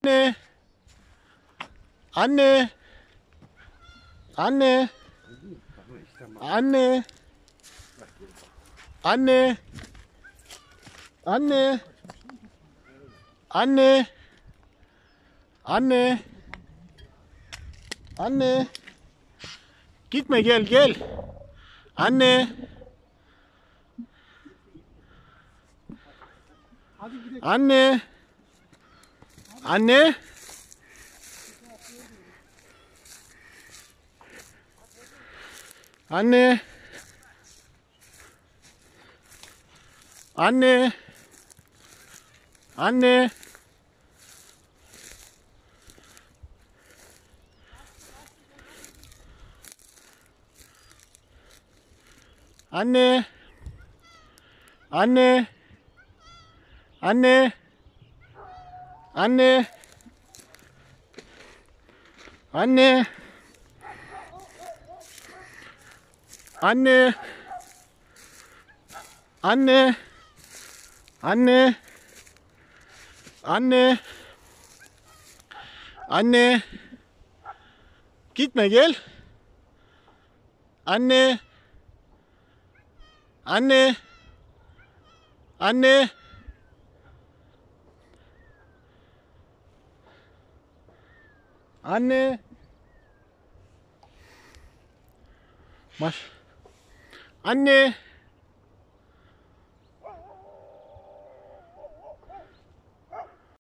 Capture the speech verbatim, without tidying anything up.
Anne. Anne. Anne. Anne. Anne. Anne. Anne. Anne. Anne. Gitme, gel gel. Anne. Anne. Anne. Anne. Anne. Anne. Anne. Anne. Anne. Anne. Anne. Anne. Anne. Anne. Anne. Anne. Gitme, gel. Anne. Anne. Anne. Anne. Maş. Anne.